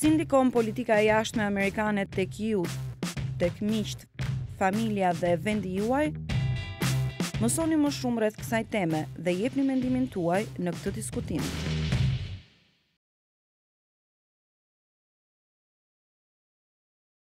Si ndikon politika e jashtme amerikane tek ju, tek miqt, familja dhe vendi juaj? Mësoni më shumë rreth kësaj teme dhe jepni mendimin tuaj në këtë diskutim.